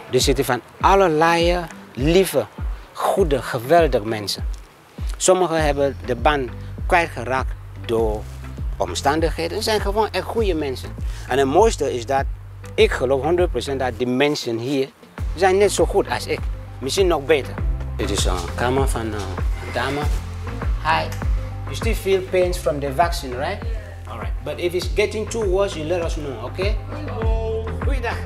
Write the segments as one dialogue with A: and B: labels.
A: Er zitten van allerlei lieve, goede, geweldige mensen. Sommigen hebben de band kwijtgeraakt door omstandigheden. Het zijn gewoon echt goede mensen. En het mooiste is dat ik geloof 100% dat die mensen hier zijn net zo goed als ik. Misschien nog beter. Dit is een kamer van een dame. Hi. You still feel pains from the vaccine, right? All right. But if it's getting too worse, you let us know, okay? Goeiedag.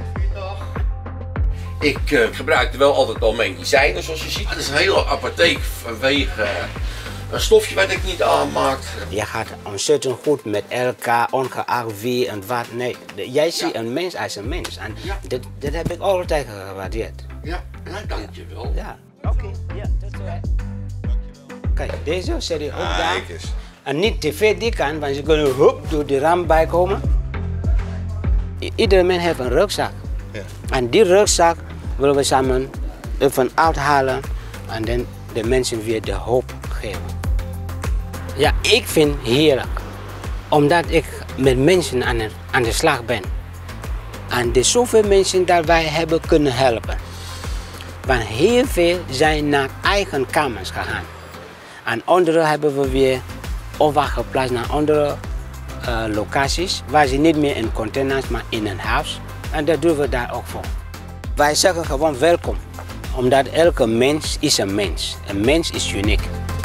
B: Ik gebruikte wel altijd al medicijnen, zoals je ziet. Het is een hele apotheek vanwege een stofje wat ik niet aanmaak.
A: Je gaat ontzettend goed met elkaar, ongeacht wie en wat. Nee, jij ziet een mens als een mens. En dat heb ik altijd gewaardeerd.
B: Ja, nou, dankjewel.
A: Ja, oké. Ja, dat is right. Kijk, deze zet je ook daar. En niet te veel die kant, want ze kunnen door de ram bij komen. Iedere mens heeft een rugzak. Ja. En die rugzak willen we samen even uithalen en dan de mensen weer de hoop geven. Ja, ik vind het heerlijk, omdat ik met mensen aan de slag ben. En er zoveel mensen dat wij hebben kunnen helpen. Want heel veel zijn naar eigen kamers gegaan. En anderen hebben we weer overgeplaatst naar andere locaties, waar ze niet meer in containers, maar in een huis. En dat doen we daar ook voor. Wij zeggen gewoon welkom, omdat elke mens is een mens. Een mens is uniek.